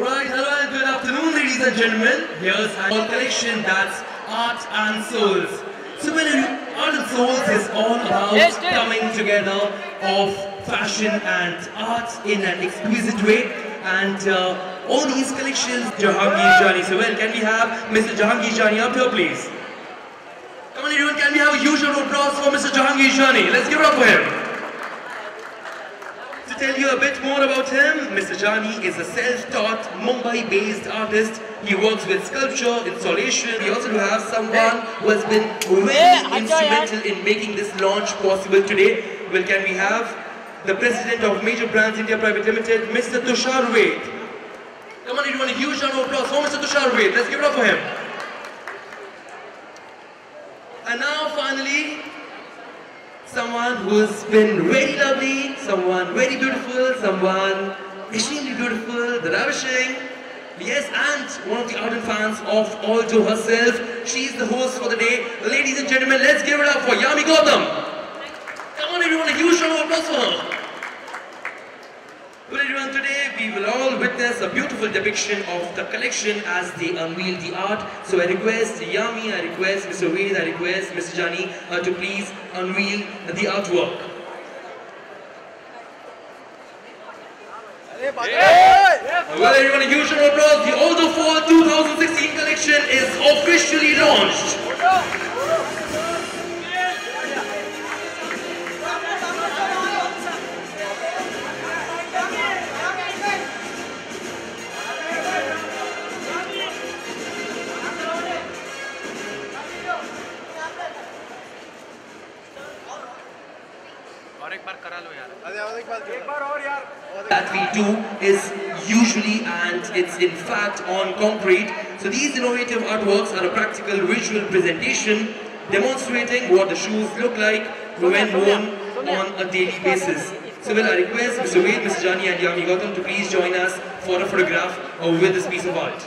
Alright, hello and good afternoon ladies and gentlemen. Here's our collection that's Art and Souls. So when Art and Souls is all about coming together of fashion and art in an exquisite way. And all these collections, Jahangir Jani. So well, can we have Mr. Jahangir Jani up here please? Come on everyone, can we have a huge round of applause for Mr. Jahangir Jani? Let's give it up for him. To tell you a bit more about him, Mr. Jani is a self-taught Mumbai-based artist. He works with sculpture, installation. We also have someone who has been very instrumental in making this launch possible today. Well, can we have the President of Major Brands India Private Limited, Mr. Tushar Ved. Come on everyone, a huge round of applause for Mr. Tushar Ved. Let's give it up for him. And now finally, someone who's been very lovely, someone very beautiful, someone extremely beautiful, the ravishing, yes, and one of the ardent fans of Alto herself. She's the host for the day. Ladies and gentlemen, let's give it up for Yami Gautam. Come on everyone, a huge round of applause for her. Well everyone, today we will all witness a beautiful depiction of the collection as they unveil the art. So I request Yami, I request Mr. Ved, I request Mr. Jani to please unveil the artwork. Well everyone, a huge round of applause. The Alto Fall 2016 collection is officially launched. That we do is usually and it's in fact on concrete. So these innovative artworks are a practical visual presentation demonstrating what the shoes look like when worn on a daily basis. So well, I request Mr. Ved, Mr. Jani and Yami Gautam to please join us for a photograph with this piece of art.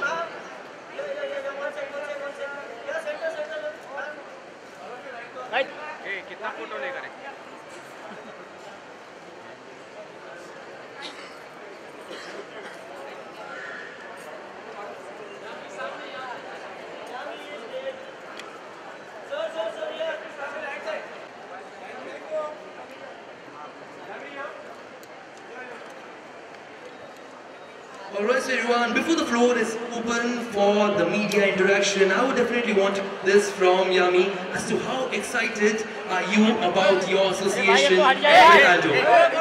Alright so everyone, before the floor is open for the media interaction, I would definitely want this from Yami as to how excited are you about your association with Alto?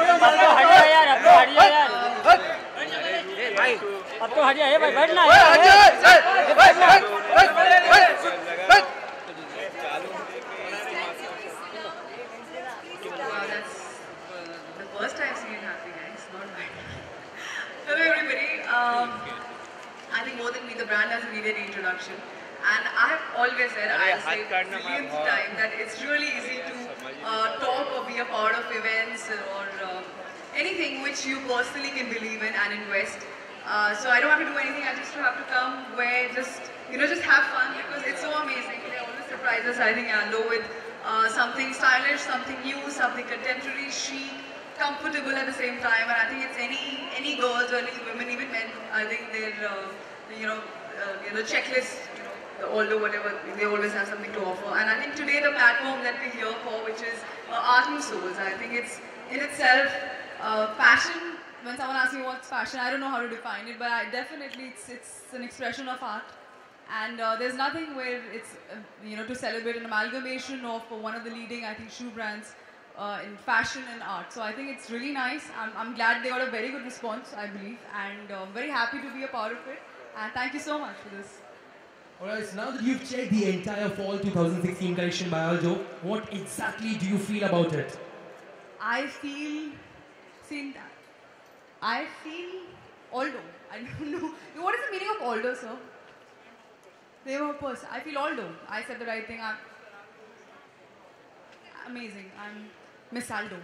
The first I've seen it happening, it's not bad. Hello everybody. I think more than me, the brand has needed introduction. And I have always said, I'll say millionth time, that it's really easy to talk or be a part of events or anything which you personally can believe in and invest. So I don't have to do anything, I just have to come where just have fun because it's so amazing. They always surprise us, I think, Alto with something stylish, something new, something contemporary, chic, comfortable at the same time, and I think it's any girls or any women, even men, I think their checklist, although whatever, they always have something to offer. And I think today the platform that we're here for, which is Art and Souls, I think it's in itself fashion. When someone asks me what's fashion, I don't know how to define it, but definitely it's an expression of art. And there's nothing where it's to celebrate an amalgamation of one of the leading, I think, shoe brands in fashion and art. So I think it's really nice. I'm glad they got a very good response, I believe, and very happy to be a part of it. And thank you so much for this. Alright, so now that you've checked the entire Fall 2016 collection by Alto, what exactly do you feel about it? I feel Alto. I don't know. What is the meaning of Alto, sir? Name of a person. I feel Alto. I said the right thing. I'm amazing. I'm Miss Alto.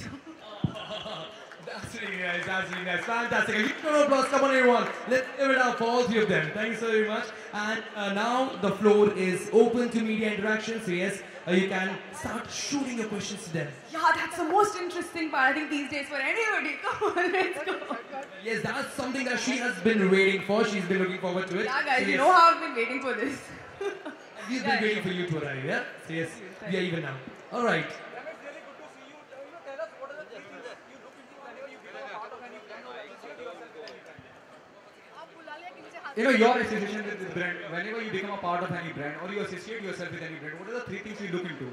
That's really nice, fantastic. A huge round of applause, come on everyone. Let's give it up for all three of them. Thank you so very much. And now the floor is open to media interaction. So yes, you can start shooting your questions to them. Yeah, that's the most interesting part, I think, these days for anybody. Come on, let's go. Yes, that's something that she has been waiting for. She's been looking forward to it. Yeah, guys, So you yes, know how I've been waiting for this. we've been waiting for you to arrive, yeah? So yes, we are even now. All right. You know, your association with this brand, whenever you become a part of any brand or you associate yourself with any brand, what are the three things you look into?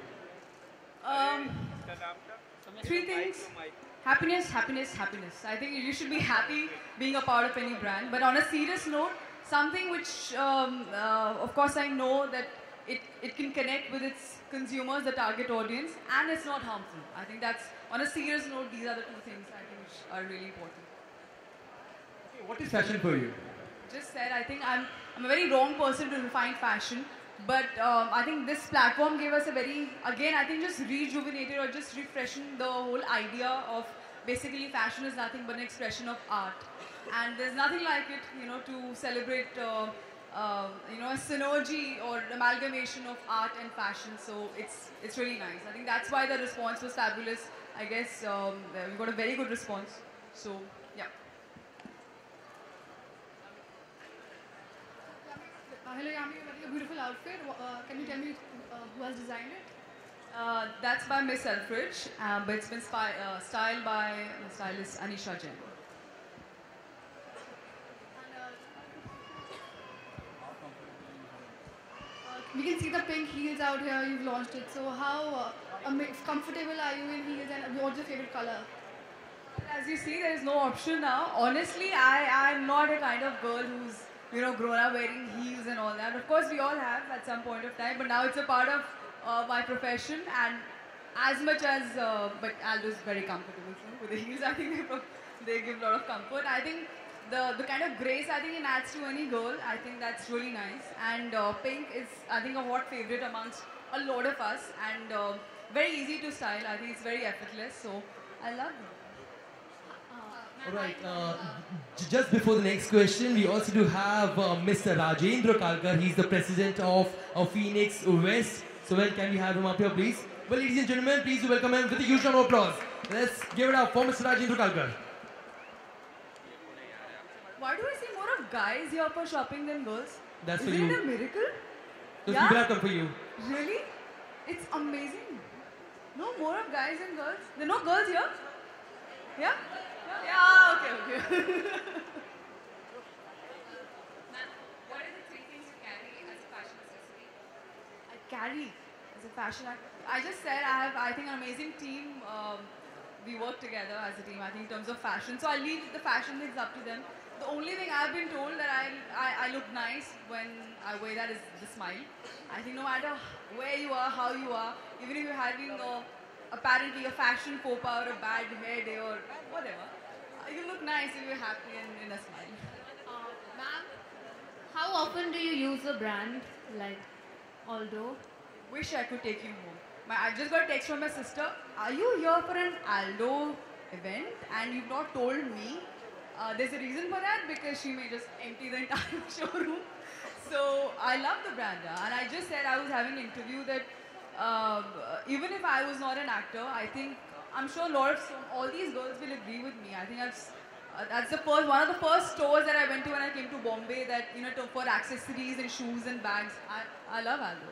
Three things. Happiness, happiness, happiness. I think you should be happy being a part of any brand. But on a serious note, something which, of course, I know that it can connect with its consumers, the target audience, and it's not harmful. I think that's, on a serious note, these are the two things I think which are really important. Okay, what is fashion for you? Just said, I think I'm a very wrong person to define fashion, but I think this platform gave us a very, again, I think just rejuvenated or just refreshing the whole idea of basically fashion is nothing but an expression of art. And there's nothing like it, you know, to celebrate, you know, a synergy or amalgamation of art and fashion. So it's really nice. I think that's why the response was fabulous. I guess we got a very good response. So, yeah. Hello Yami, a beautiful outfit. Can you tell me who has designed it? That's by Miss Selfridge, but it's been styled by stylist Anisha Jain. We can see the pink heels out here. You've launched it. So how comfortable are you in heels, and what's your favorite color? As you see, there is no option now. Honestly, I'm not a kind of girl who's, you know, grown up wearing heels and all that. Of course, we all have at some point of time, but now it's a part of my profession. And as much as, but Aldo's very comfortable too with the heels. I think they give a lot of comfort. I think the kind of grace I think it adds to any girl. I think that's really nice. And pink is, I think, a hot favorite amongst a lot of us, and very easy to style. I think it's very effortless. So I love it. Alright, just before the next question, we also do have Mr. Rajendra Kalkar. He's the president of Phoenix West. So when can we have him up here, please? Well, ladies and gentlemen, please do welcome him with a huge round of applause. Let's give it up for Mr. Rajendra Kalkar. Why do I see more of guys here for shopping than girls? That's for Isn't you. it a miracle? Those Yeah? people have come for you. Really? It's amazing. No more of guys and girls. There are no girls here? Yeah? Yeah, okay. What are the three things you carry as a fashion accessory? I carry as a fashion I just said I have, I think, an amazing team. We work together as a team, I think, in terms of fashion. So I leave the fashion things up to them. The only thing I've been told that I look nice when I wear that is the smile. I think no matter where you are, how you are, even if you're having apparently a fashion faux pas or a bad hair day or whatever, you look nice if you're happy and in a smile. Ma'am, how often do you use a brand like Aldo? Wish I could take you home. I just got a text from my sister. Are you here for an Aldo event and you've not told me? There's a reason for that because she may just empty the entire showroom. So I love the brand, and I just said I was having an interview that even if I was not an actor, I think I'm sure all these girls will agree with me. I think that's one of the first stores that I went to when I came to Bombay. That, you know, for accessories and shoes and bags. I love Aldo.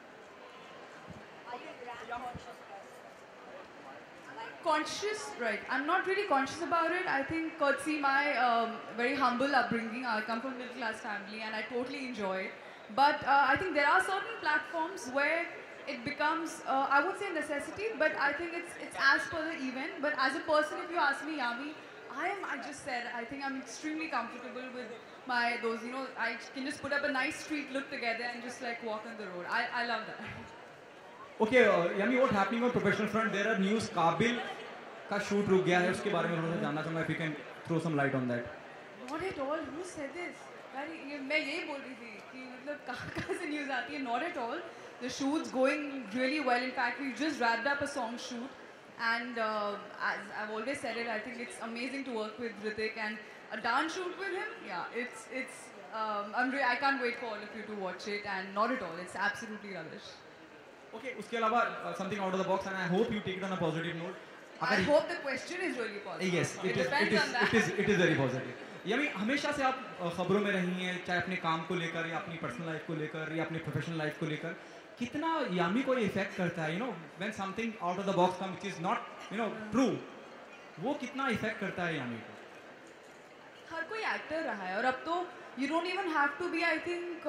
Conscious, right? I'm not really conscious about it. I think courtesy my very humble upbringing. I come from a middle class family and I totally enjoy it. But I think there are certain platforms where it becomes, I would say necessity, but I think it's as per the event. But as a person, if you ask me, Yami, I just said, I think I'm extremely comfortable with those, you know, I can just put up a nice street look together and just like walk on the road. I love that. Okay, Yami, what's happening on professional front? There are news. Kabil का shoot रुक गया है, उसके बारे में थोड़ा सा जानना चाहूँगा. If you can throw some light on that. Not at all. Who said this? मैं यही बोल रही थी कि मतलब कहाँ से news आती है? Not at all. The shoot's going really well. In fact, we just wrapped up a song shoot, and as I've always said it, I think it's amazing to work with Hrithik and a dance shoot with him. Yeah, I can't wait for all of you to watch it, and not at all. It's absolutely rubbish. Okay, उसके अलावा something out of the box, and I hope you take it on a positive note. I hope the question is really positive. Yes, it depends on that. it is very positive. यानी हमेशा से आप खबरों में रही हैं, चाहे अपने काम को लेकर या अपनी पर्सनल लाइफ को लेकर या अपनी प्रोफेशनल लाइफ को लेकर, कितना यामी को ये इफेक्ट करता है, when something out of the box comes which is not, true, वो कितना इफेक्ट करता है यामी को? हर कोई एक्टर रहा है और अब तो you don't even have to be, I think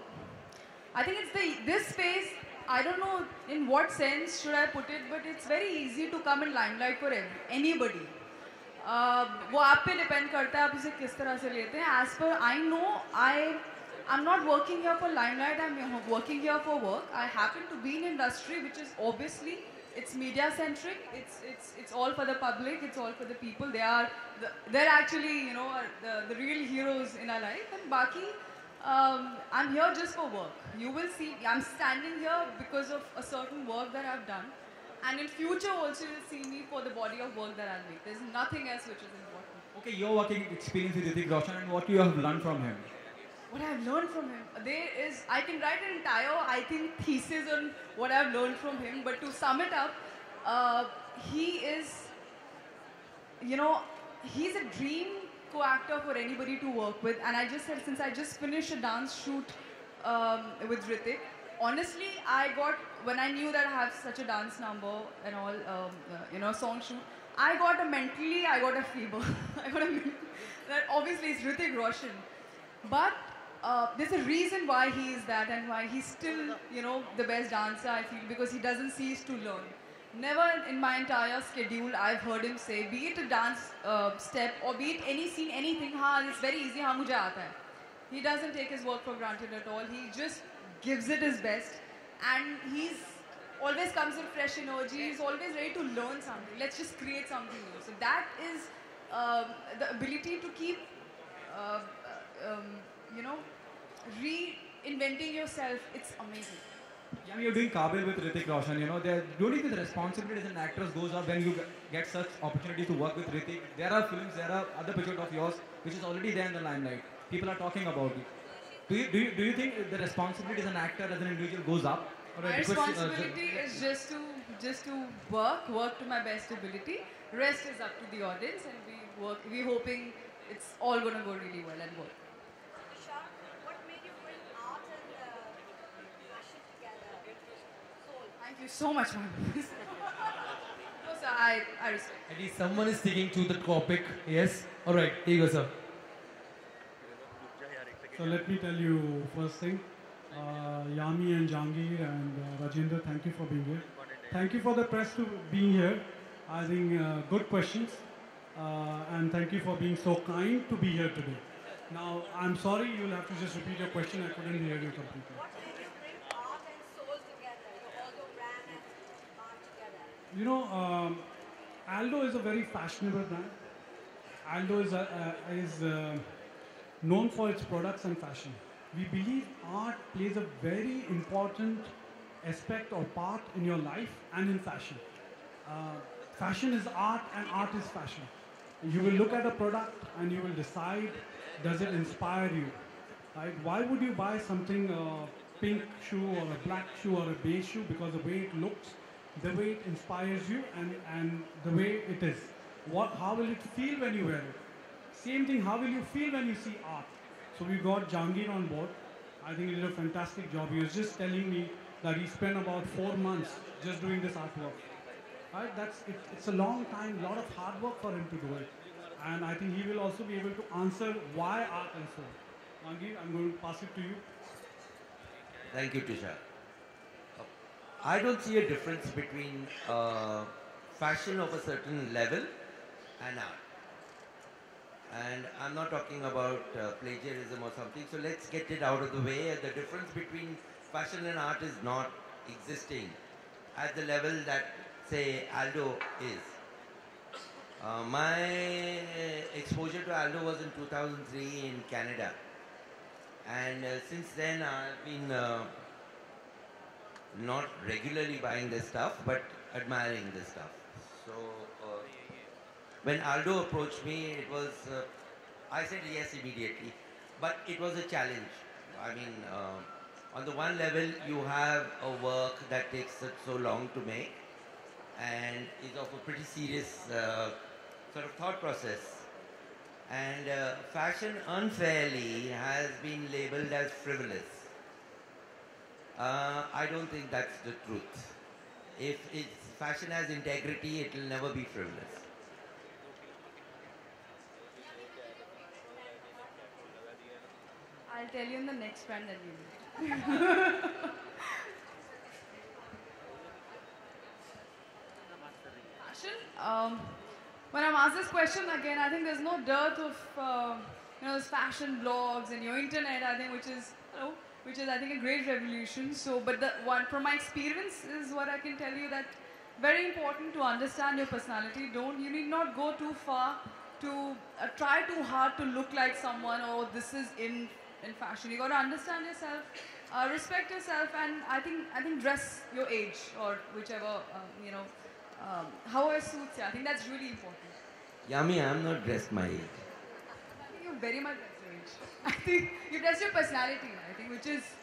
it's this space, I don't know in what sense should I put it, but it's very easy to come in limelight for anybody. वो आप पे depend करता है आप इसे किस तरह से लेते हैं. As per I know, I'm not working here for limelight, I'm working here for work. I happen to be in industry which is obviously, it's media centric, it's all for the public, it's all for the people. They're actually, the real heroes in our life. And Baki, I'm here just for work. You will see, I'm standing here because of a certain work that I've done. And in future also you'll see me for the body of work that I'll make. There's nothing else which is important. Okay, your working experience with Hrithik Roshan and what you have learned from him. What I've learned from him, I can write an entire, thesis on what I've learned from him. But to sum it up, he is, he's a dream co-actor for anybody to work with. And I just said, since I just finished a dance shoot with Hrithik, honestly, when I knew that I have such a dance number and all, song shoot, I got a fever. That obviously it's Hrithik Roshan. But there's a reason why he is that and why he's still, the best dancer, I feel, because he doesn't cease to learn. Never in my entire schedule I've heard him say, be it a dance step or be it any scene, anything, it's very easy, mujhe aata hai. He doesn't take his work for granted at all. He just gives it his best. And he's always comes with fresh energy. He's always ready to learn something. Let's just create something new. So that is the ability to keep, reinventing yourself. It's amazing. Yeah, you're doing Kabil with Hrithik Roshan. Don't you think the responsibility as an actress goes up when you get such opportunity to work with Hrithik? There are films, there are other pictures of yours which is already there in the limelight. People are talking about it. Do you think the responsibility as an actor, as an individual, goes up? My responsibility is just to work to my best ability. Rest is up to the audience, and we're hoping it's all going to go really well and work. Isha, what made you bring art and passion together? Soul. Thank you so much, ma'am. No, sir, I respect. At least someone is sticking to the topic. Yes? Alright, here you go, sir. So let me tell you first thing, Yami and Jahangir and Rajendra, thank you for being here. Thank you for the press to being here. I think good questions, and thank you for being so kind to be here today. Now, I'm sorry, you'll have to just repeat your question. I couldn't hear you completely. What made you bring art and soul together? Aldo brand and art together. You know, Aldo is a very fashionable brand. Aldo is known for its products and fashion. We believe art plays a very important aspect or part in your life and in fashion. Fashion is art and art is fashion. You will look at a product and you will decide, does it inspire you? Right? Why would you buy something, a pink shoe or a black shoe or a beige shoe? Because the way it looks, the way it inspires you and the way it is. How will it feel when you wear it? Same thing, how will you feel when you see art? So we got Jahangir on board. I think he did a fantastic job. He was just telling me that he spent about 4 months just doing this artwork. Right? It's a long time, a lot of hard work for him to do it. And I think he will also be able to answer why art and so. Jahangir, I'm going to pass it to you. Thank you, Tisha. I don't see a difference between fashion of a certain level and art. And I'm not talking about plagiarism or something, so let's get it out of the way. The difference between fashion and art is not existing at the level that, say, Aldo is. My exposure to Aldo was in 2003 in Canada. And since then I've been not regularly buying this stuff, but admiring this stuff. So when Aldo approached me, it was, I said yes immediately, but it was a challenge. I mean, On the one level, you have a work that takes so long to make and is of a pretty serious sort of thought process. And fashion unfairly has been labeled as frivolous. I don't think that's the truth. If fashion has integrity, it will never be frivolous. I'll tell you in the next brand that we do. Fashion? When I'm asked this question again, I think there's no dearth of those fashion blogs and your internet. I think which is I think a great revolution. So, but the one from my experience is what I can tell you that very important to understand your personality. You need not go too far to try too hard to look like someone or this is in fashion. You got to understand yourself, respect yourself, and I think dress your age or whichever however suits you. I think that's really important. Yummy, I'm not dressed my age. I think you're very much dressed your age. I think you dress your personality. I think which is.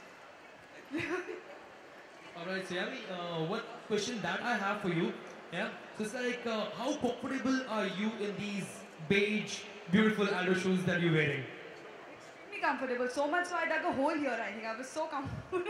Alright, so Yummy, one question that I have for you, yeah. So it's like, how comfortable are you in these beige, beautiful Aldo shoes that you're wearing? Extremely comfortable. So much so I dug a hole here. I think I was so comfortable.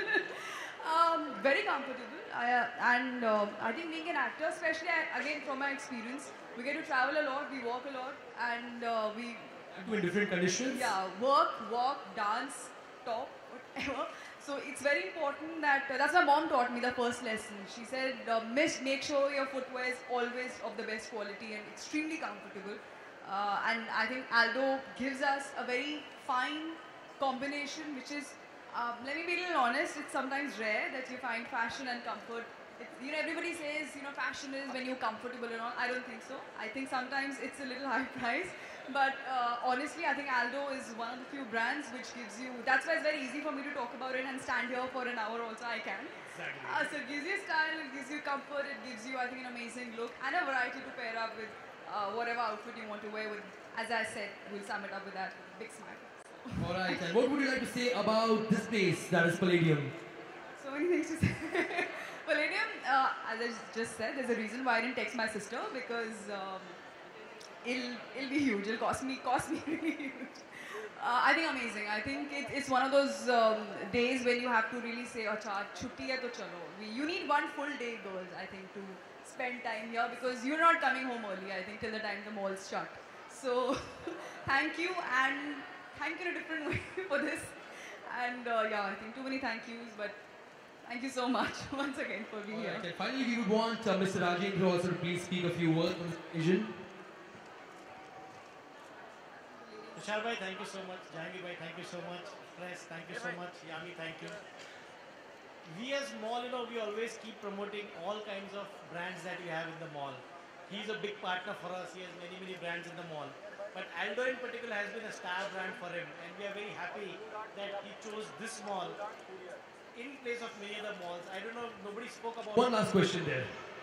Very comfortable. I think being an actor, especially again from my experience, we get to travel a lot, we walk a lot, and we. In different conditions? Yeah, work, walk, dance, talk, whatever. So it's very important that, that's my mom taught me the first lesson. She said, make sure your footwear is always of the best quality and extremely comfortable. And I think Aldo gives us a very fine combination, which is, let me be a little honest, it's sometimes rare that you find fashion and comfort. Everybody says, fashion is when you're comfortable and all. I don't think so. I think sometimes it's a little high price. But honestly, I think Aldo is one of the few brands which gives you, that's why it's very easy for me to talk about it and stand here for an hour also, I can. Exactly. So it gives you style, it gives you comfort, it gives you, I think, an amazing look and a variety to pair up with whatever outfit you want to wear with. As I said, we'll sum it up with that big smile. Alright, and what would you like to say about this place that is Palladium? So many things to say. Palladium, as I just said, there's a reason why I didn't text my sister because it'll be huge. It'll cost me really huge. I think amazing. I think it's one of those days when you have to really say, "Acha, chutti hai to chalo." You need one full day, girls. I think to spend time here because you're not coming home early. I think till the time the mall's shut. So thank you and thank you in a different way for this. And I think too many thank yous, but thank you so much once again for being here. And finally, we would want Mr. Rajendra also to please speak a few words on this occasion. Tushar bhai, thank you so much. Jahangir bhai, thank you so much. Press, thank you so much. Yami, thank you. We as mall, we always keep promoting all kinds of brands that we have in the mall. He's a big partner for us. He has many brands in the mall. But Aldo in particular has been a star brand for him. And we are very happy that he chose this mall in place of many other malls. I don't know, nobody spoke about One last question there.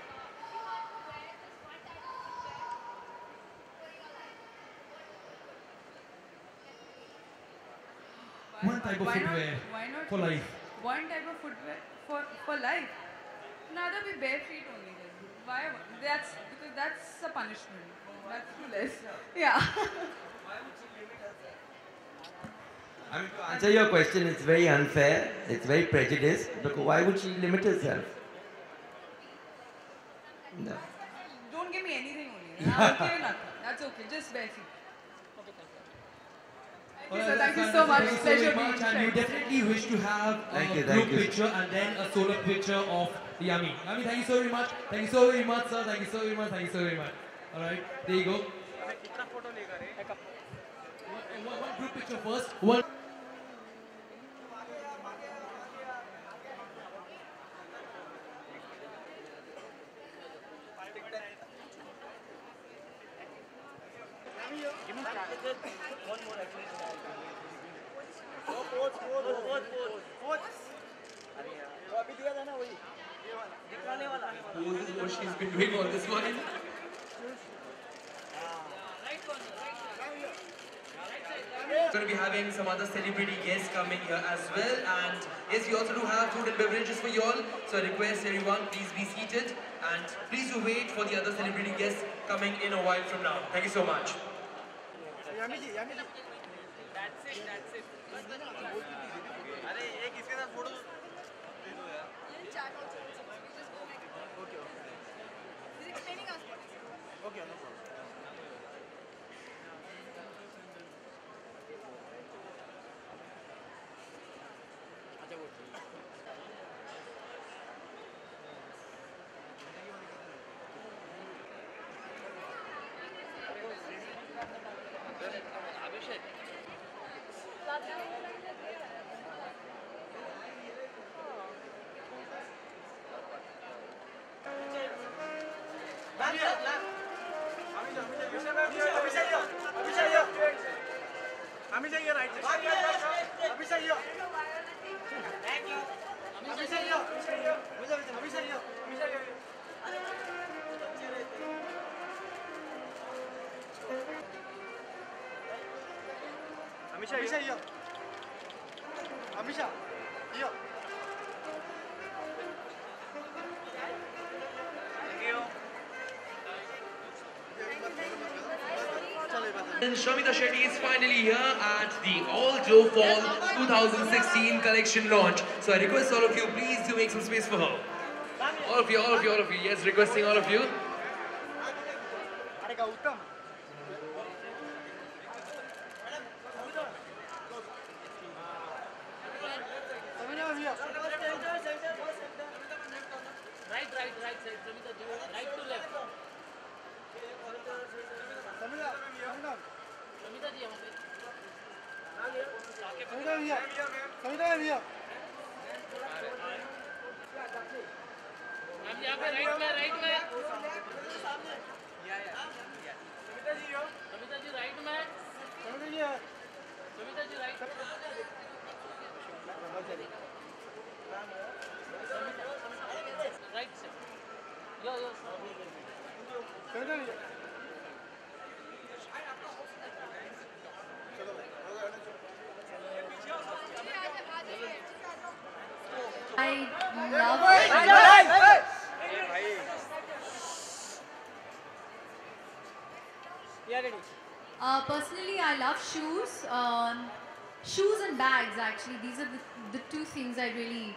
One type of footwear for life. One type of footwear for life. Rather be bare feet only then. Why? Because that's a punishment. That's too less. Yeah. I mean, to answer your question, it's very unfair. It's very prejudiced. Because why would she limit herself? No. Don't give me anything only. I'm okay with nothing. That's okay. Just bare feet. Thank you so much. Pleasure being much. And we definitely wish to have a group picture and then a solo picture of Yami. Yami, thank you so very much. Thank you so very much, sir. Thank you so very much. Thank you so very much. Alright, there you go. One group picture first. One. This is what she's been doing all this while. Going to be having some other celebrity guests coming here as well, and yes, we also do have food and beverages for you all. So I request everyone, please be seated, and please do wait for the other celebrity guests coming in a while from now. Thank you so much. That's it. अरे एक इसके साथ photo दे दो यार. Okay. He's explaining us. Okay, no problem. And Shramita Shetty is finally here at the All Joe Fall 2016 collection launch. So I request all of you, please do make some space for her. All of you. Yes, requesting all of you. Right side, Samita ji, right to left. Samita ji, यहाँ पे. Samita भैया. हम यहाँ पे right में. Samita ji right में. Samita ji right. Right side. Yo. I love it. Personally, I love shoes. Shoes and bags, actually. These are the two things I really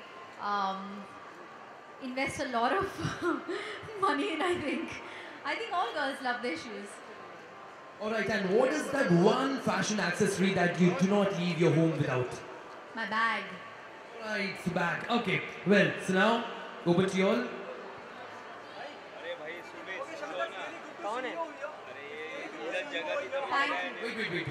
invest a lot of money in, I think. I think all girls love their shoes. Alright, and what is that one fashion accessory that you do not leave your home without? My bag. Right, the bag. Okay, well, so now, over to you all. Thank you. Wait.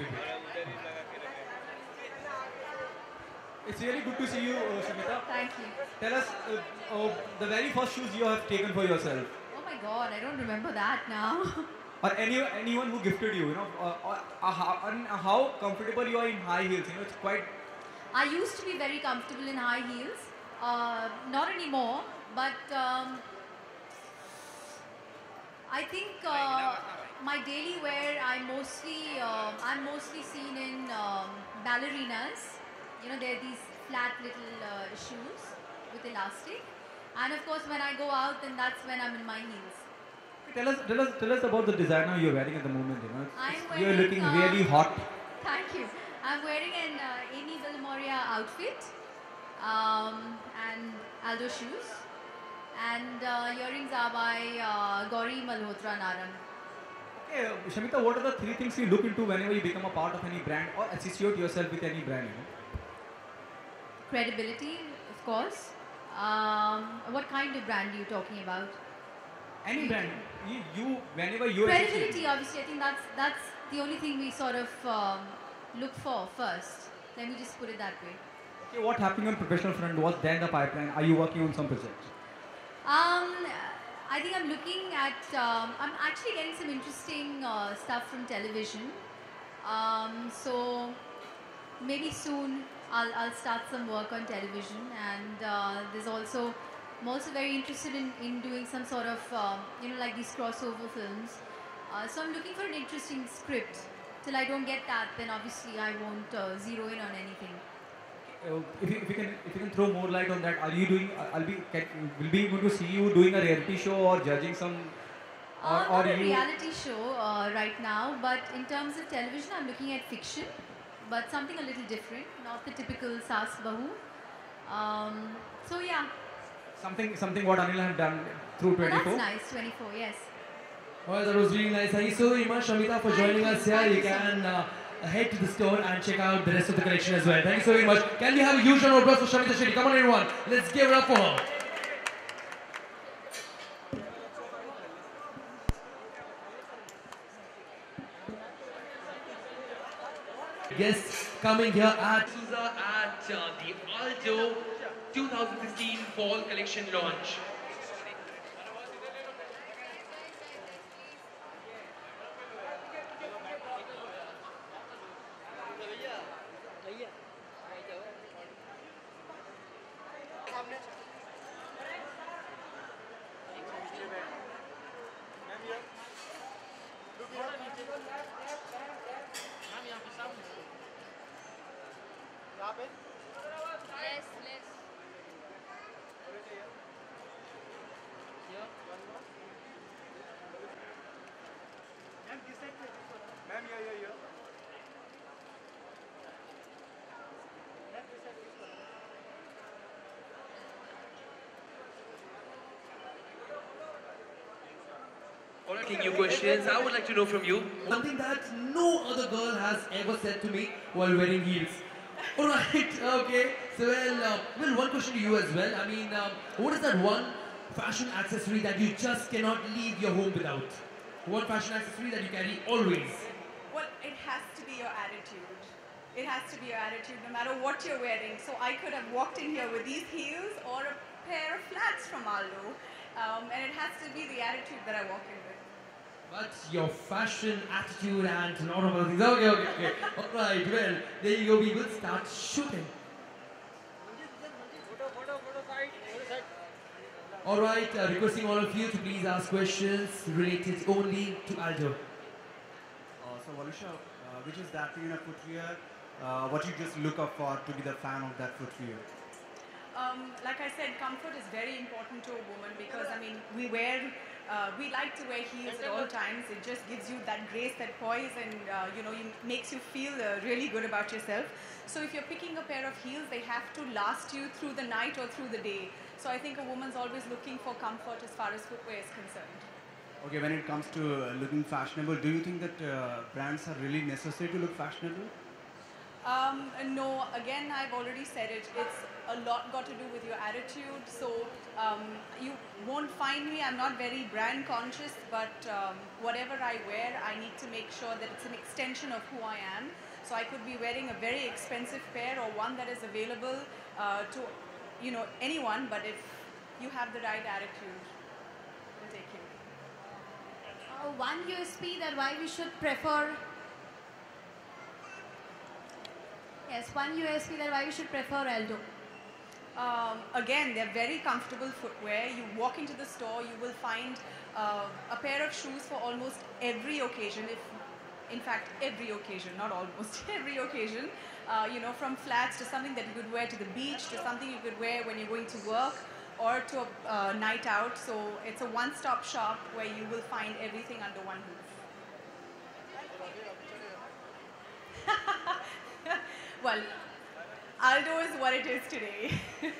It's really good to see you, Shramita. Thank you. Tell us the very first shoes you have taken for yourself. Oh my god, I don't remember that now. Or anyone who gifted you, how comfortable you are in high heels. It's quite... I used to be very comfortable in high heels. Not anymore, but I think my daily wear, I'm mostly seen in ballerinas. They're these flat little shoes with elastic. And of course, when I go out, then that's when I'm in my heels. Tell us about the designer you're wearing at the moment. You're wearing, looking really hot. Thank you. I'm wearing an Amy Vilmoria outfit and Aldo shoes, and earrings are by Gauri Malhotra Narang. Okay, Shramita, what are the three things you look into whenever you become a part of any brand or associate yourself with any brand? Credibility, of course. What kind of brand are you talking about? Any brand. Whenever you credibility, obviously, I think that's the only thing we sort of look for first. Let me just put it that way. Okay, what happening on professional front? What's there in the pipeline? Are you working on some project? I think I'm looking at. I'm actually getting some interesting stuff from television. So maybe soon I'll start some work on television, and there's also. I'm also very interested in doing some sort of, like these crossover films. So I'm looking for an interesting script till I don't get that, then obviously I won't zero in on anything. If you can throw more light on that, are you doing? Will be able to see you doing a reality show or judging some? Not a reality show right now, but in terms of television, I'm looking at fiction, but something a little different, not the typical Saas Bahu. So yeah. Something what Anil have done through 24. That's nice, 24, yes. Well, that was really nice. Thank you so very much, Shamita, for joining us here. You can head to the store and check out the rest of the collection as well. Thank you so very much. Can we have a huge round of applause for Shamita Shetty? Come on, everyone. Let's give it up for her. Guests coming here at Souza at the Aldo 2016 Fall Collection launch. Asking you questions, I would like to know from you. One thing that no other girl has ever said to me while wearing heels. Alright, okay. So, well, one question to you as well. I mean, what is that one fashion accessory that you just cannot leave your home without? One fashion accessory that you carry always? Well, it has to be your attitude. It has to be your attitude no matter what you're wearing. So I could have walked in here with these heels or a pair of flats from Aldo. And it has to be the attitude that I walk in with. But your fashion, attitude and lot of other things. Okay. Alright, well, there you go. We will start shooting. Alright, requesting all of you to please ask questions related only to Aldo. So Valusha, which is that in a footwear, what you just look up for to be the fan of that footwear? Like I said, comfort is very important to a woman because, I mean, we like to wear heels at all times. It just gives you that grace, that poise, and makes you feel really good about yourself. So if you're picking a pair of heels, they have to last you through the night or through the day. So I think a woman's always looking for comfort as far as footwear is concerned. Okay, when it comes to looking fashionable, do you think that brands are really necessary to look fashionable? No, again, I've already said it. It's a lot got to do with your attitude. So you won't find me. I'm not very brand conscious, but whatever I wear, I need to make sure that it's an extension of who I am. So I could be wearing a very expensive pair or one that is available to anyone, but if you have the right attitude, it'll take you. One USP that why we should prefer. Yes, one USP that why we should prefer Aldo. Again, they're very comfortable footwear. You walk into the store, you will find a pair of shoes for almost every occasion. In fact, every occasion, not almost, every occasion. From flats to something that you could wear to the beach, to something you could wear when you're going to work or to a night out. So it's a one-stop shop where you will find everything under one roof. Well, Aldo is what it is today.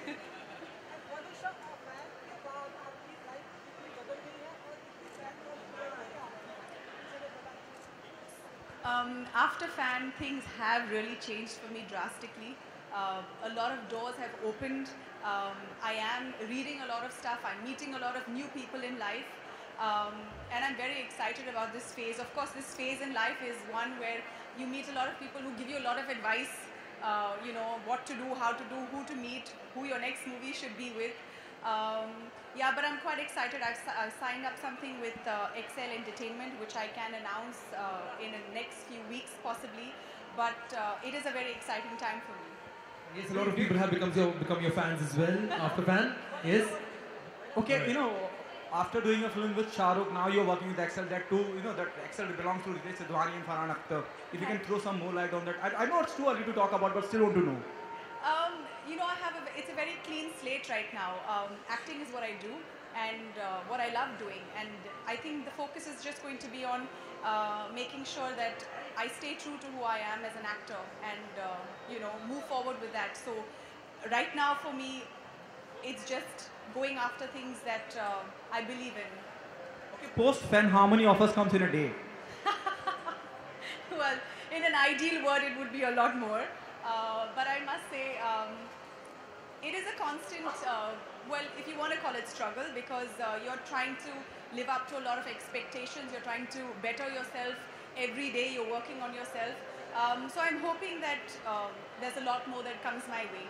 After Fan, things have really changed for me drastically. A lot of doors have opened. I am reading a lot of stuff. I'm meeting a lot of new people in life. And I'm very excited about this phase. Of course, this phase in life is one where you meet a lot of people who give you a lot of advice, what to do, how to do, who to meet, who your next movie should be with. Yeah, but I'm quite excited. I've signed up something with Excel Entertainment, which I can announce in the next few weeks possibly. But it is a very exciting time for me. Yes, a lot of people have become your fans as well after Fan. Yes. Okay, after doing a film with Shah Rukh, now you're working with Excel. That too, that Excel belongs to Ritesh Sidhwani and Farhan Akhtar. If you can throw some more light on that. I know it's too early to talk about, but still want to know. It's a very clean slate right now. Acting is what I do and what I love doing. And I think the focus is just going to be on making sure that I stay true to who I am as an actor and, move forward with that. So right now for me, it's just going after things that I believe in. Okay, post-Fen, how many offers comes in a day? Well, in an ideal world, it would be a lot more. But I must say, it is a constant, if you want to call it struggle, because you're trying to live up to a lot of expectations. You're trying to better yourself every day. You're working on yourself. So I'm hoping that there's a lot more that comes my way.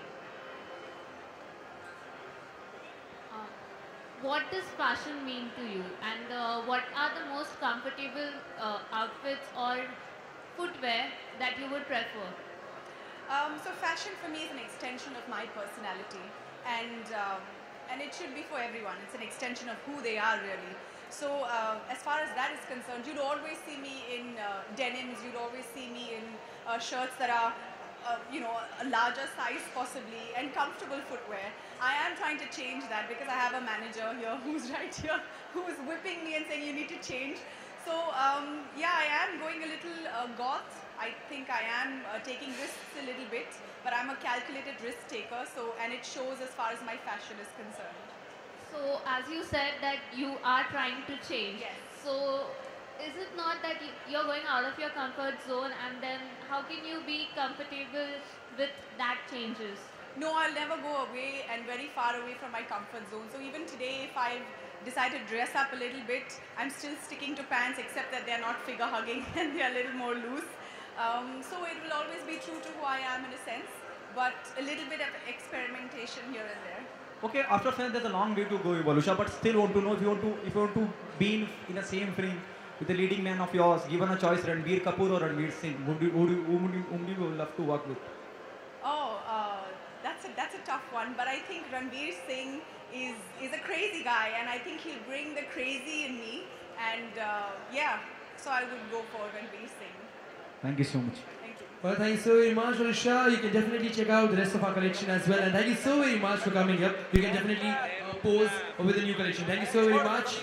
What does fashion mean to you, and what are the most comfortable outfits or footwear that you would prefer? So fashion for me is an extension of my personality, and it should be for everyone. It's an extension of who they are really. So as far as that is concerned, you'd always see me in denims. You'd always see me in shirts that are a larger size possibly, and comfortable footwear. I am trying to change that because I have a manager here who's right here, who is whipping me and saying you need to change. So yeah, I am going a little goth. I think I am taking risks a little bit, but I'm a calculated risk taker, and it shows as far as my fashion is concerned. So as you said that you are trying to change. Yes. So is it not that you're going out of your comfort zone, and then how can you be comfortable with that changes? No, I'll never go away and very far away from my comfort zone. So even today, if I decide to dress up a little bit, I'm still sticking to pants, except that they're not figure hugging and they're a little more loose. So it will always be true to who I am in a sense, but a little bit of experimentation here and there. Okay, after Fen, there's a long way to go, Valusha, but still want to know if you want to be in the same frame with the leading man of yours, given a choice, Ranbir Kapoor or Ranveer Singh, whom do you love to work with? Oh, that's a tough one, but I think Ranveer Singh is a crazy guy, and I think he'll bring the crazy in me, and yeah, so I would go for Ranveer Singh. Thank you so much. Thank you. Well, thank you so very much, Valusha. You can definitely check out the rest of our collection as well, and thank you so very much for coming here. You can definitely pose with the new collection. Thank you so very much.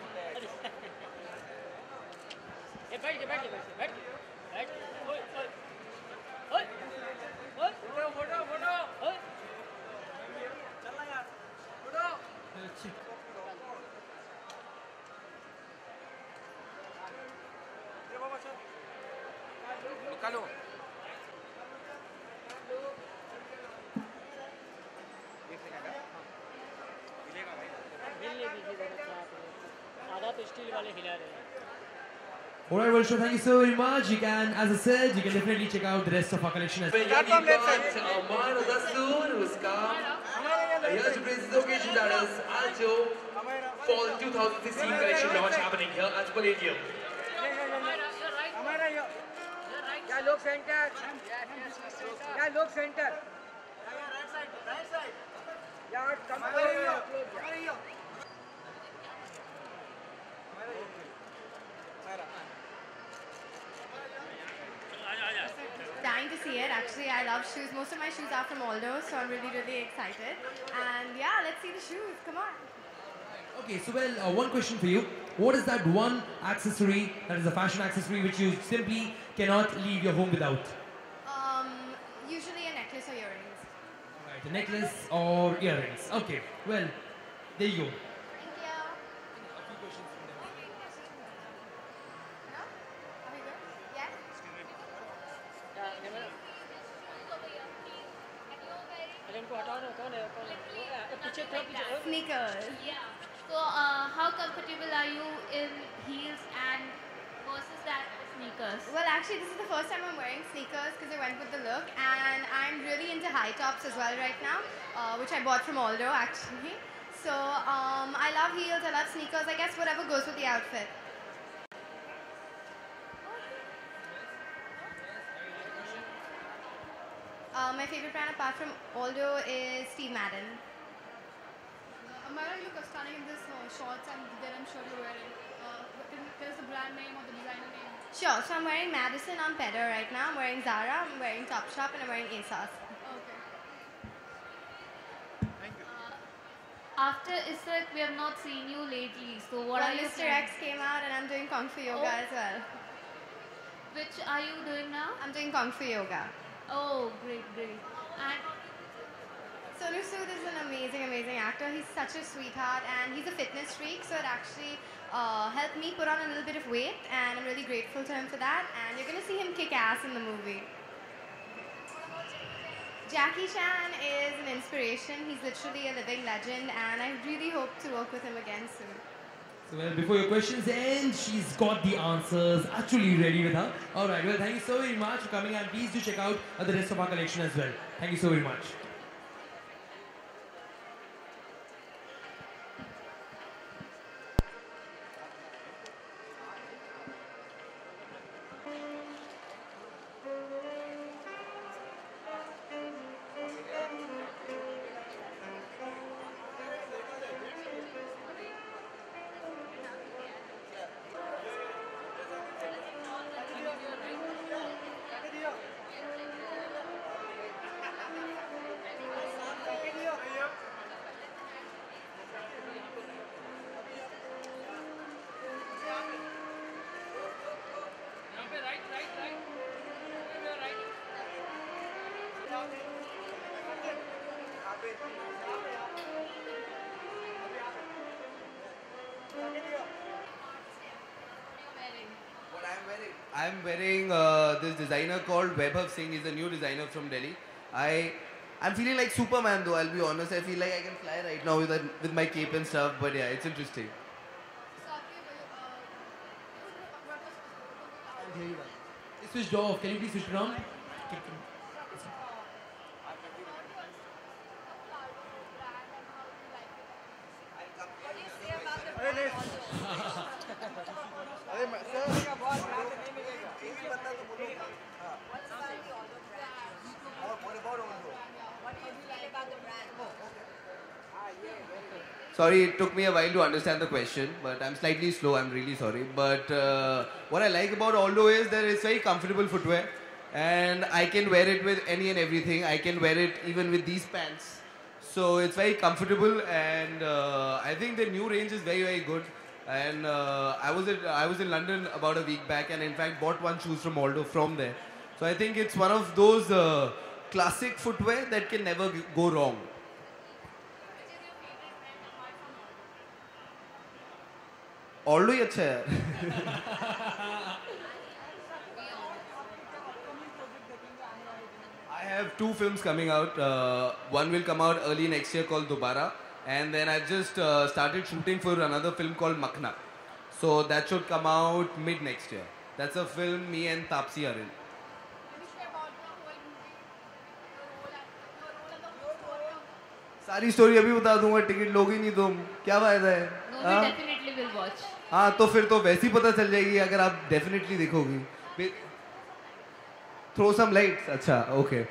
Alright, Valusha, thank you so very much. You can, as I said, you can definitely check out the rest of our collection as well. We've got Amar Dastoor, who's come here to praise this occasion, that is Alto Fall 2016 collection launch happening here at Palladium. Yeah, look center. Yeah, look center. Right side. Yeah, come here. Dying to see it. Actually, I love shoes. Most of my shoes are from Aldo, so I'm really, really excited. And yeah, let's see the shoes. Come on. Okay, so well, one question for you. What is that one accessory, that is a fashion accessory, which you simply cannot leave your home without? Usually a necklace or earrings. Alright, a necklace or earrings. Okay, well, there you go. Sneakers. Yeah. So how comfortable are you in heels and versus that sneakers? Well, actually, this is the first time I'm wearing sneakers because I went with the look, and I'm really into high tops as well right now, which I bought from Aldo actually. So I love heels, I love sneakers. I guess whatever goes with the outfit. My favorite brand apart from Aldo is Steve Madden. Myra, you look stunning in this shorts and denim shirt you're wearing. Can you tell us the brand name or the designer name? Sure, so I'm wearing Madison on Pedder right now. I'm wearing Zara, I'm wearing Topshop, and I'm wearing ASOS. Okay. After Isaac, we have not seen you lately. So what Well, are you Mr. X came out and I'm doing Kung Fu Yoga as well. Which are you doing now? I'm doing Kung Fu Yoga. Oh, great, great. And Sonu Sood is an amazing, amazing actor. He's such a sweetheart and he's a fitness freak, so it actually helped me put on a little bit of weight, and I'm really grateful to him for that. And you're going to see him kick ass in the movie. Jackie Chan is an inspiration. He's literally a living legend, and I really hope to work with him again soon. So well, before your questions end, she's got the answers actually ready with her. Alright, well thank you so very much for coming, and please do check out the rest of our collection as well. Thank you so very much. I'm wearing this designer called Vaibhav Singh. He's a new designer from Delhi. I'm feeling like Superman though, I'll be honest. I feel like I can fly right now with my cape and stuff, but yeah, it's interesting. It's switched off. Can you please switch it on? Sorry, it took me a while to understand the question, but I'm slightly slow, I'm really sorry. But what I like about Aldo is that it's very comfortable footwear, and I can wear it with any and everything. I can wear it even with these pants. So it's very comfortable, and I think the new range is very, very good. And I was in London about a week back, and in fact bought one shoes from Aldo from there. So I think it's one of those classic footwear that can never go wrong. Aldo ही अच्छा है. I have 2 films coming out. One will come out early next year called Dobara, and then I've just started shooting for another film called Makhna. So that should come out mid next year. That's a film me and Taapsee are in. सारी story अभी बता दूंगा, ticket लोगी नहीं तुम, क्या फायदा है? No, we definitely will watch. हाँ तो फिर तो वैसे ही पता चल जाएगी अगर आप डेफिनेटली देखोगी. Throw some lights. अच्छा, okay.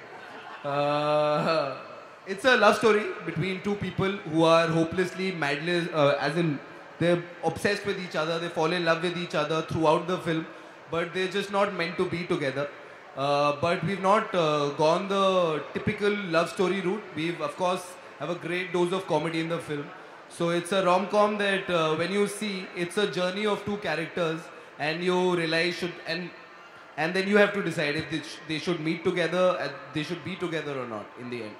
It's a love story between 2 people who are hopelessly madly, as in they're obsessed with each other. They fall in love with each other throughout the film, but they're just not meant to be together. But we've not gone the typical love story route. We've of course have a great dose of comedy in the film. So it's a rom-com that when you see, it's a journey of 2 characters, and you realize and then you have to decide if they should meet together, they should be together or not in the end.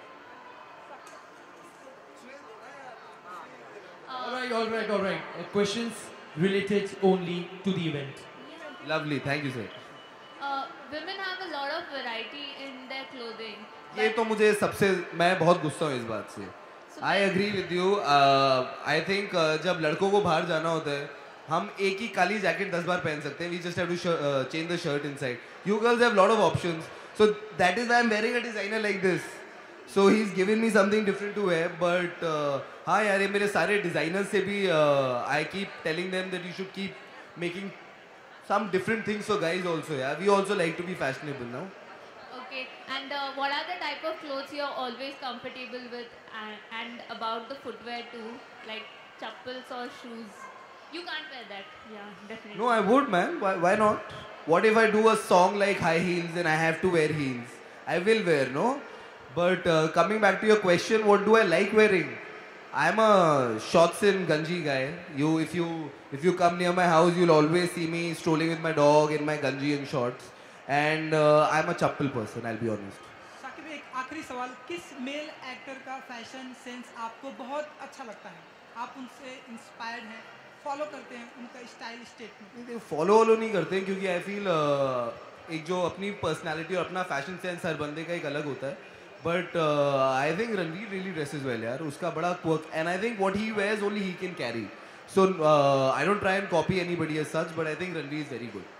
All right. Questions related only to the event. Lovely, thank you sir. Women have a lot of variety in their clothing. ये तो मुझे सबसे मैं बहुत गुस्सा हूँ इस बात से. I agree with you. I think जब लड़कों को बाहर जाना होता है, हम एक ही काली जैकेट 10 बार पहन सकते हैं. We just have to change the shirt inside. You girls have a lot of options. So that is why I'm wearing a designer like this. So he's given me something different to wear. But हाँ यार ये मेरे सारे designers से भी I keep telling them that you should keep making some different things for guys also. Yeah, we also like to be fashionable now. Okay, and what are the type of clothes you're always comfortable with, and about the footwear too, like chappals or shoes? You can't wear that. Yeah, definitely. No, I would, man. Why not? What if I do a song like High Heels and I have to wear heels? I will wear, no? But coming back to your question, what do I like wearing? I'm a shorts and ganji guy. If you come near my house, you'll always see me strolling with my dog in my ganji and shorts. And I'm a chappal person, I'll be honest. Saqib एक आखिरी सवाल, किस male actor का fashion sense आपको बहुत अच्छा लगता है? आप उनसे इंस्पायर्ड हैं, फॉलो करते हैं उनका स्टाइल स्टेटमेंट? फॉलो नहीं करते हैं क्योंकि आई फील एक जो अपनी पर्सनालिटी और अपना फैशन सेंस हर बंदे का एक अलग होता है. But I think Ranveer really dresses well यार. उसका बड़ा quirk and I think what he wears only he can carry. So I don't try and copy anybody as such, but I think Ranveer is very good.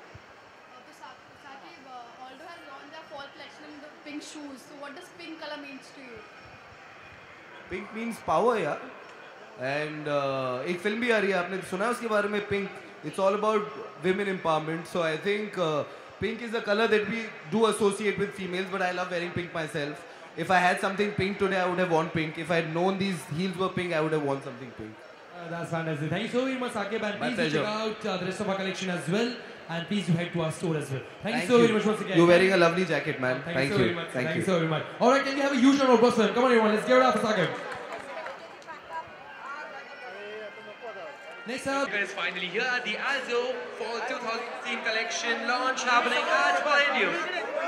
Aldo has launched their fall collection in the pink shoes. So what does pink color means to you? Pink means power यार. And एक film भी आ रही है, आपने सुना है उसके बारे में, pink. It's all about women empowerment. So I think pink is a color that we do associate with females, but I love wearing pink myself. If I had something pink today, I would have worn pink. If I had known these heels were pink, I would have worn something pink. That's fantastic. Thank you so very much, Sakib, and My please do pleasure. check out the rest of our collection as well, and please do head to our store as well. Thank you so very much once again. You're wearing a lovely jacket, man. Thank you so very much. Thank Thank you you so very much. All right, can we have a huge round of applause for him? Come on, everyone. Let's give it up for Sakib. Next up is finally here. The Aldo Fall 2016 collection launch happening at Palladium.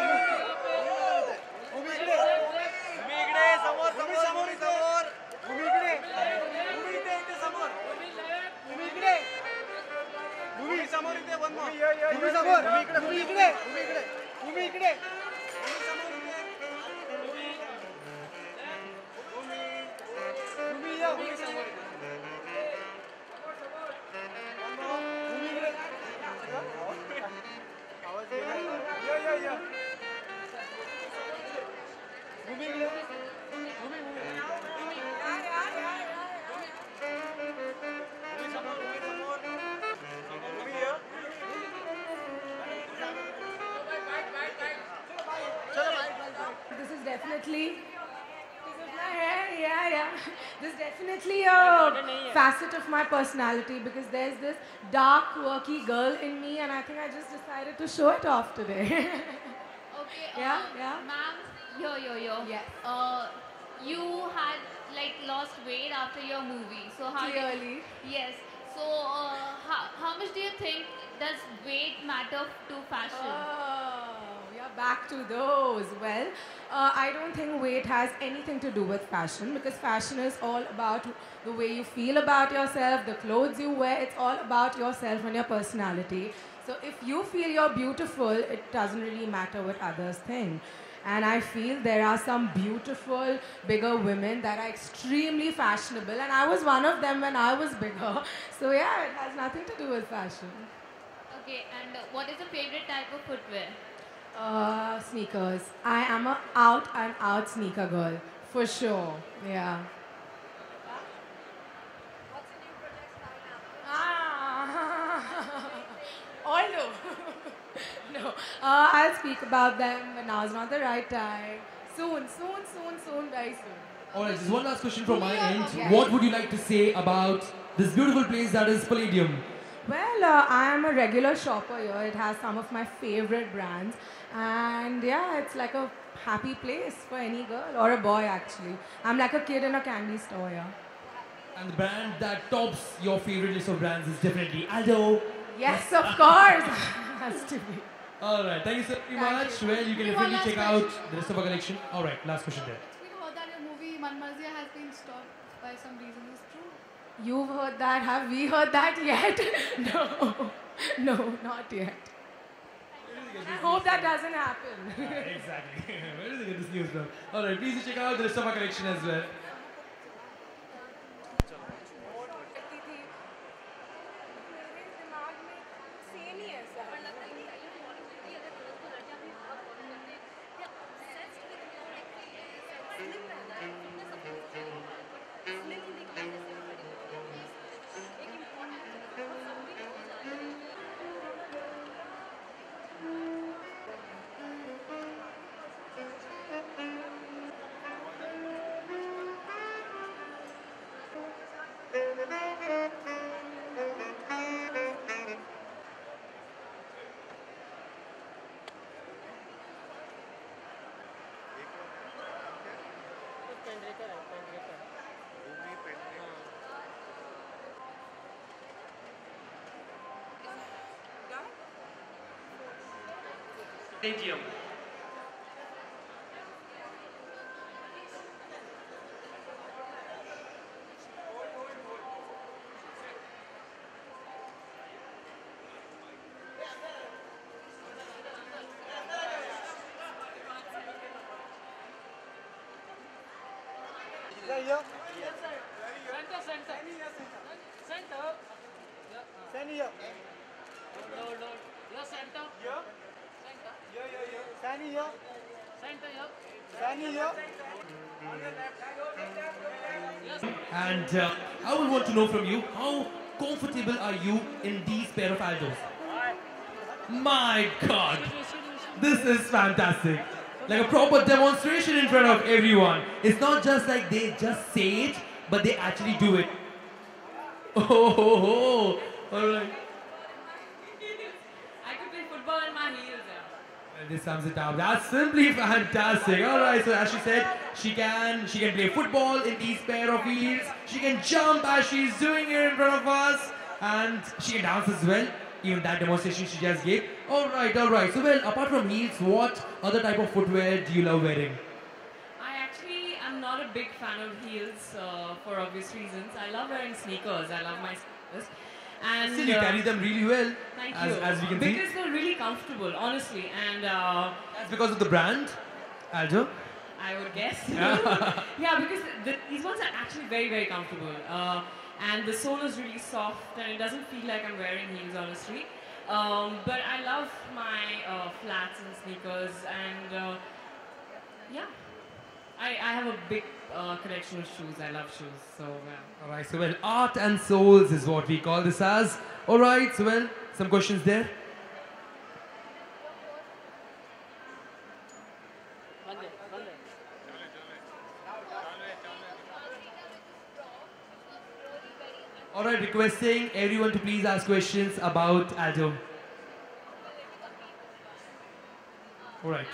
This is definitely, this is my hair, yeah. This is definitely a facet of my personality because there's this dark, quirky girl in me, and I think I just decided to show it off today. Okay. Yeah, yeah. Ma'am, yo. Yes. You had like lost weight after your movie. So how? Clearly. Yes. So how much do you think does weight matter to fashion? We are back to those. Well, I don't think weight has anything to do with fashion because fashion is all about the way you feel about yourself, the clothes you wear. It's all about yourself and your personality. So if you feel you're beautiful, it doesn't really matter what others think. And I feel there are some beautiful, bigger women that are extremely fashionable. And I was one of them when I was bigger. So yeah, it has nothing to do with fashion. Okay. And what is your favorite type of footwear? Sneakers. I am a out and out sneaker girl. For sure. Yeah. Aldo. No. I'll speak about them, but now's not the right time. Soon, very soon. Alright, just one last question from my end. Yes. What would you like to say about this beautiful place that is Palladium? Well, I am a regular shopper here. It has some of my favorite brands. And yeah, it's like a happy place for any girl or a boy actually. I'm like a kid in a candy store, yeah. And the brand that tops your favorite list of brands is definitely Aldo. Yes, of course. Has to be. Alright, thank you so very much. Well, you can One definitely last check out the rest of our collection. Alright, last question there. We heard that your movie Man Marzia has been stopped by some reason. Is it true? You've heard that? Have we heard that yet? No, not yet. I hope that doesn't happen. Exactly. Where did they get this news from? Alright, please check out the rest of our collection as well. Thank you. Yeah, yeah. Center, center. Center. Stand here. Hold. Your center. Yeah. Center. Yeah. Stand here. Center, yeah. Stand here. And I would want to know from you, how comfortable are you in these pair of Aldos? My God, this is fantastic. Like a proper demonstration in front of everyone. It's not just like they just say it, but they actually do it. Oh, all right. I could play football in my heels. Well, this sums it up. That's simply fantastic. All right, so as she said, she can play football in these pair of heels. She can jump as she's doing here in front of us, and she can dance as well. Even that demonstration she just gave. All right. So well, apart from heels, what other type of footwear do you love wearing? I actually am not a big fan of heels for obvious reasons. I love wearing sneakers. I love my sneakers. And Still, you carry them really well. Thank as, you. As we can see. Because they're really comfortable, honestly. And that's because of the brand, Aldo? I would guess. Yeah. Yeah, because these ones are actually very, very comfortable. And the sole is really soft and it doesn't feel like I'm wearing heels, honestly. But I love my flats and sneakers, and yeah. I have a big collection of shoes. I love shoes, so yeah. All right, so well, art and souls is what we call this as. All right, so well, some questions there? All right, requesting everyone to please ask questions about Aldo. All right.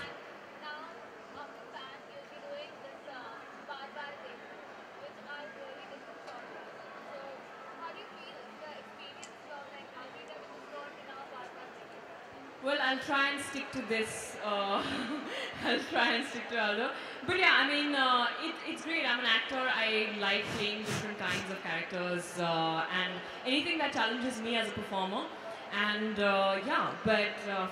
Well, I'll try and stick to this. I'll try and stick to Aldo. But yeah, I mean, it's great. I'm an actor. I like playing different kinds of characters and anything that challenges me as a performer. And yeah, but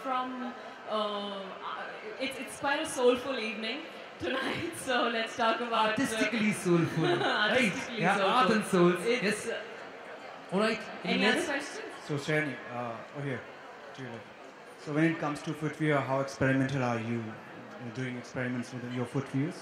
it's quite a soulful evening tonight. So let's talk about Artistically soulful, right? Artistically Yeah, soulful. art and souls. It's, Yes. All right. Any other questions? So Shreyani, here, to you. So when it comes to footwear, how experimental are you doing experiments with your footwears?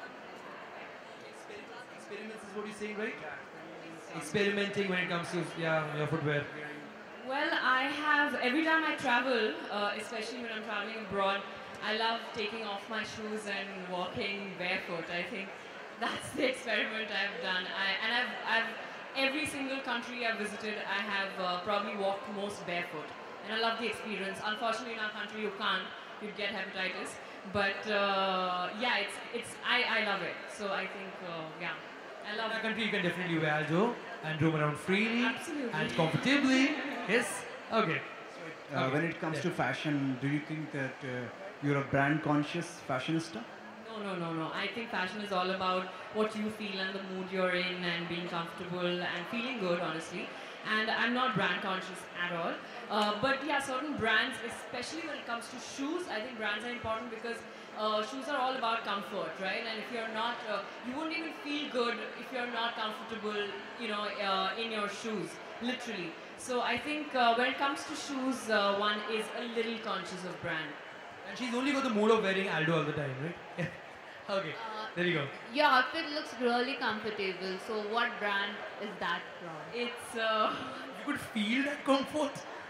Experiments is what you're saying, right? Experimenting when it comes to your footwear. Well, I have, every time I travel, especially when I'm traveling abroad, I love taking off my shoes and walking barefoot. I think that's the experiment I've done. Every single country I've visited, I have probably walked most barefoot. And I love the experience. Unfortunately, in our country, you can't. You'd get hepatitis. But yeah, I love it. So I think, yeah, I love it. In our country, you can definitely wear Aldo and roam around freely and comfortably. Yes? Okay. When it comes to fashion, do you think that you're a brand conscious fashionista? No. I think fashion is all about what you feel and the mood you're in and being comfortable and feeling good, honestly. And I'm not brand conscious at all. But yeah, certain brands, especially when it comes to shoes, I think brands are important because shoes are all about comfort, right? And if you're not, you won't even feel good if you're not comfortable, you know, in your shoes, literally. So I think when it comes to shoes, one is a little conscious of brand. And she's only got the mood of wearing Aldo all the time, right? Okay, there you go. Your outfit looks really comfortable. So what brand is that from? It's you could feel that comfort.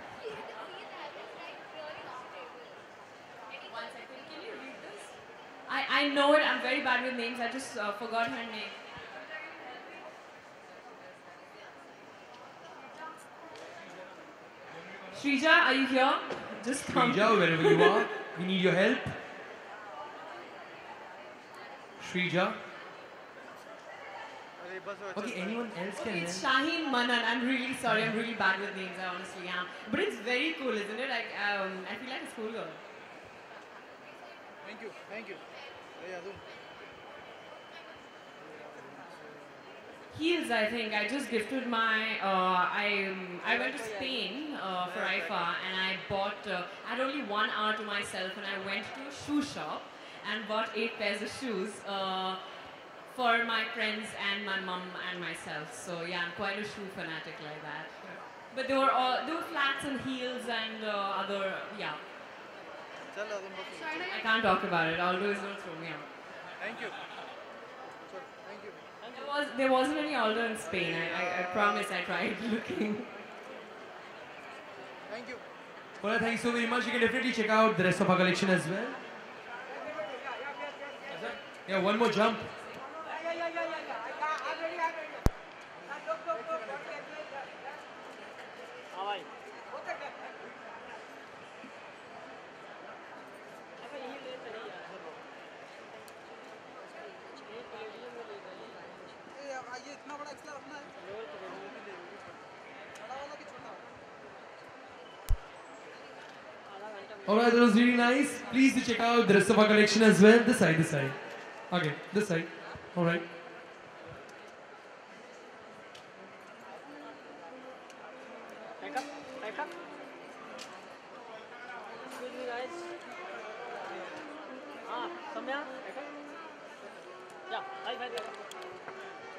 I know it. I'm very bad with names. I just forgot her name. Shrija, are you here? Just come. Shrija, wherever you are, we need your help. Shrija. Okay, anyone else can Okay, it's help? Shaheen Manan. I'm really sorry. I'm really bad with names. I honestly am. But it's very cool, isn't it? Like, I feel like a schoolgirl. Thank you. Thank you. Heels, I think. I just gifted my. I went to Spain for IFA and I bought. I had only 1 hour to myself and I went to a shoe shop and bought 8 pairs of shoes for my friends and my mum and myself. So yeah, I'm quite a shoe fanatic like that. But they were flats and heels and other yeah. I can't talk about it. Aldo is going to throw me out. Thank you. Thank you. There wasn't any Aldo in Spain. I promise I tried looking. Thank you. Well, thank you so very much. You can definitely check out the rest of our collection as well. Yeah, one more jump. ये इतना बड़ा एक्सला रखना है बड़ा वाला कि छोटा Alright, that was really nice. Please do check out the rest of our collection as well. This side, this side. Okay, this side. Alright. Back up, back up. Excuse me, guys. Samya, back up. Yeah, back up.